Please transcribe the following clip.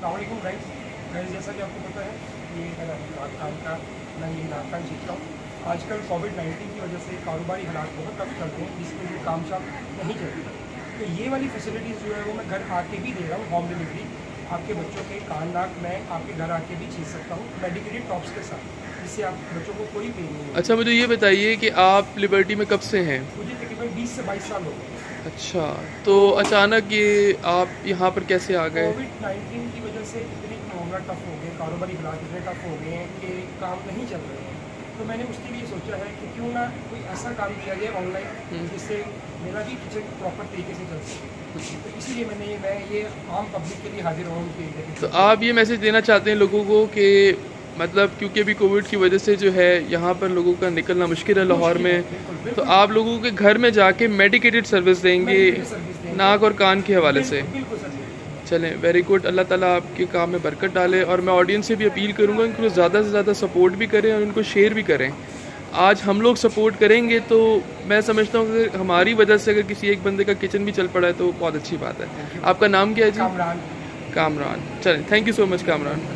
अस्सलामुअलैकुम गाइस, जैसा कि आपको पता है ये है इमरान खान का, मैं ये इमरान खान जीत रहा हूँ। आजकल कोविड-19 की वजह से कारोबारी हालात बहुत टफ चल रहे हैं, जिसमें जो काम शाम नहीं चल रही। तो ये वाली फैसिलिटीज़ जो है वो मैं घर आके भी दे रहा हूँ, होम डिलीवरी। आपके बच्चों के कान नाक मैं आपके घर आके भी छीन सकता हूँ मेडिकेटेड टॉप्स के साथ, जिससे आप बच्चों को कोई पेन नहीं है। अच्छा, मुझे ये बताइए कि आप लिबर्टी में कब से हैं? मुझे तकरीबन 20 से 22 साल हो गए। अच्छा, तो अचानक ये आप यहाँ पर कैसे आ गए? कोविड-19 की वजह से इतने मामला टफ हो गए, कारोबारी हालात इतने टफ हो गए हैं कि काम नहीं चल रहे हैं। तो मैंने उसके लिए सोचा है कि क्यों ना कोई ऐसा काम किया जाए ऑनलाइन जिससे मेरा भी किचन प्रॉपर तरीके से चल सके। तो इसीलिए मैं ये आम पब्लिक के लिए हाजिर हूँ कि तो आप ये मैसेज देना चाहते हैं लोगों को कि मतलब क्योंकि अभी कोविड की वजह से जो है यहाँ पर लोगों का निकलना मुश्किल है लाहौर में, तो आप लोगों के घर में जाके मेडिकेटेड सर्विस देंगे नाक और कान के हवाले से। चलें, वेरी गुड। अल्लाह ताला आपके काम में बरकत डाले। और मैं ऑडियंस से भी अपील करूँगा उनको ज़्यादा से ज़्यादा सपोर्ट भी करें और उनको शेयर भी करें। आज हम लोग सपोर्ट करेंगे तो मैं समझता हूँ कि हमारी वजह से अगर किसी एक बंदे का किचन भी चल पड़ा है तो बहुत अच्छी बात है। आपका नाम क्या है जी? कामरान। कामरान। चलें, thank you so much Kamran.